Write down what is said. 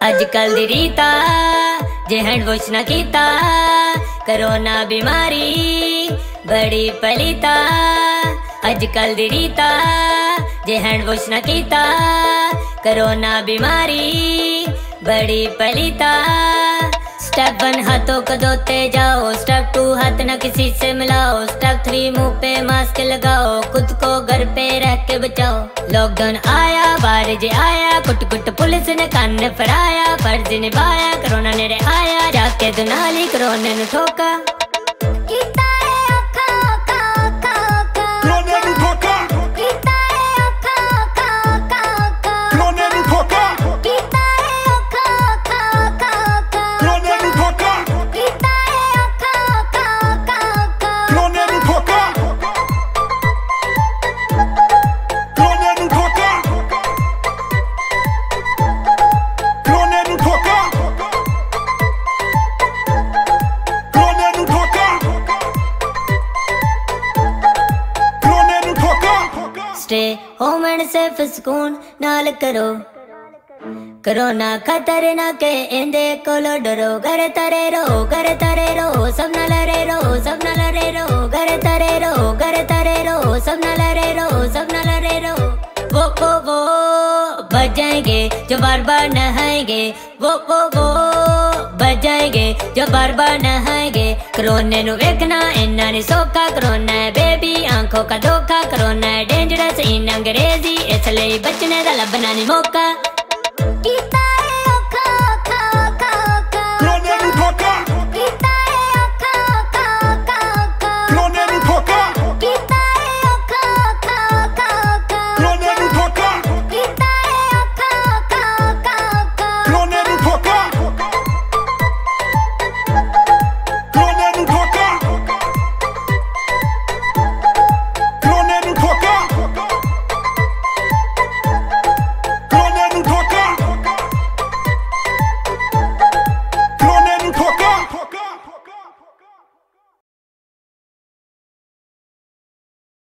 अजकल दी रीता जे हैंड वॉश ना कीता, कोरोना बीमारी बड़ी पलीता। अजकल दी रीता जे हैंड वॉश ना कीता, कोरोना बीमारी बड़ी पलीता। स्टेप 1 हाथों को धोते जाओ, स्टेप 2 हाथ न किसी से मिलाओ, स्टेप 3 मुंह पे मास्क लगाओ, खुद को घर पे रह के बचाओ। लॉकडाउन आया बाहर जे आया, कुट कुट पुलिस ने कान फराया, फर्ज निभाया कोरोना ने रे आया, जाके दुनाली कोरोना ने ठोका। स्टे होम एंड सेफ सुकून नाल करो, कोरोना खतरनाक है इंदे कोलो डरो। घर तरे रहो, घर तरे रहो, सब न लड़े रहो, सब न लड़े रहो, घर तरे रहो, घर तरे रहो, सब न लड़े रहो, सब न लड़े रहो। वो बच जाएंगे जो बार बार नहाएंगे, वो बच जाएंगे जो बार बार नहाएंगे। कोरोना नु वेखना इन्ना ने सोखा, कोरोना है बेबी आंखों का धोखा, कोरोना है डेंजरस इन अंग्रेजी, इसलिए बचने दा लभना नहीं मौका।